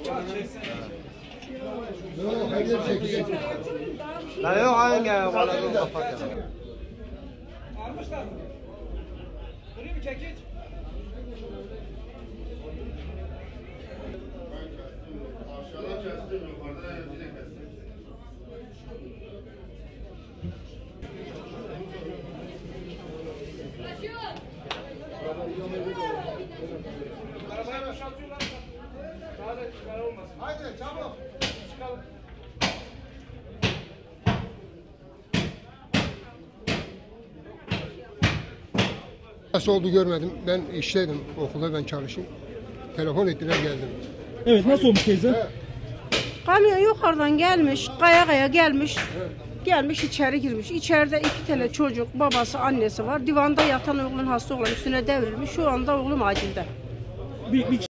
La yok ayın gel bana dur kapat ya. Almışlar mı? Buraya mı çekiç? Aşağıdan kestim, yukarıdan yine kestim. Arabayı boşaltıyorlar. Daha da çıkar olmasın. Haydi çabuk. Çıkalım. Nasıl oldu görmedim. Ben işteydim. Okulda ben çalışayım. Telefon ettiler geldim. Evet, nasıl olmuş teyze? Kamyon yukarıdan gelmiş, kaya kaya gelmiş. Gelmiş içeri girmiş. İçeride 2 tane çocuk, babası, annesi var. Divanda yatan oğlun hasta olan üstüne devrilmiş. Şu anda oğlum acilde. Bir